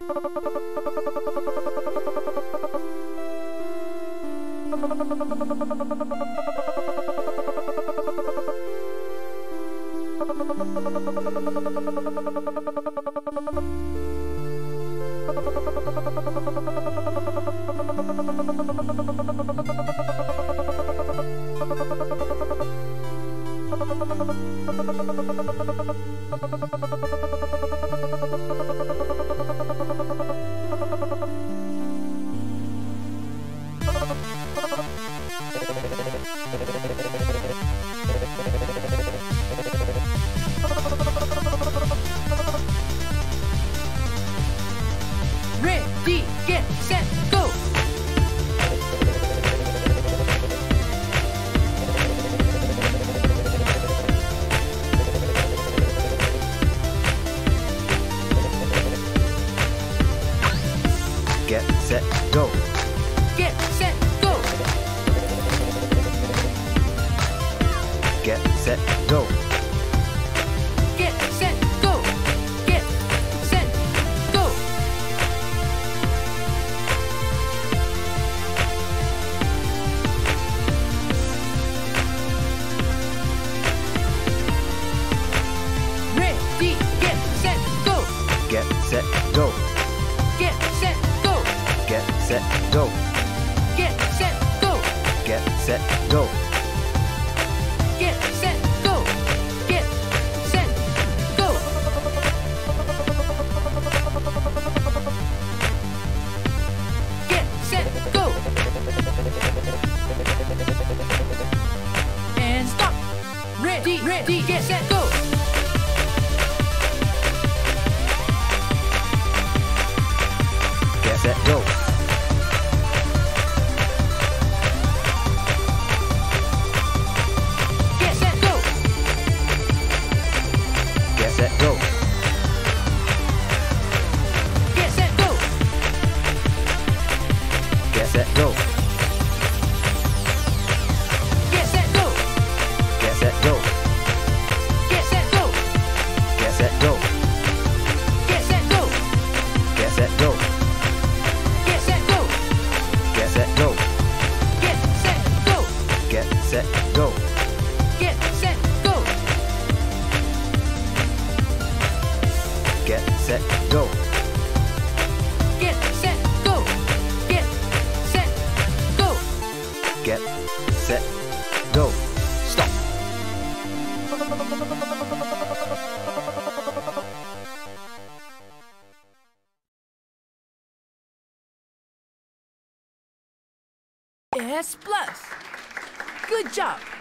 Ready, get, set, go! Get, set, go. Get, set, go! Get, set, go. Get, set, go! Get, set, go! Ready, get, set, go! Get, set, go. Get, set, go! Get, set, go. Get, set, go! Get, set, go. Get, set, go! Get, set, go! Get, set, go! And stop! Ready, ready, get, set, go! Get, set, go. Get, set, go! Get, set, go. Get, set, go! Get, set, go. Get, set, go! Get, set, go. Get, set, go! Get, set, go. Get, set, go! Get, set, go. Get, set, go! Get, set, go. Get, set, go! Get, set, go. Get, set, go! Get, set, go. Get, set, go! Get, set, go! Get, set, go. Stop. S plus. Good job.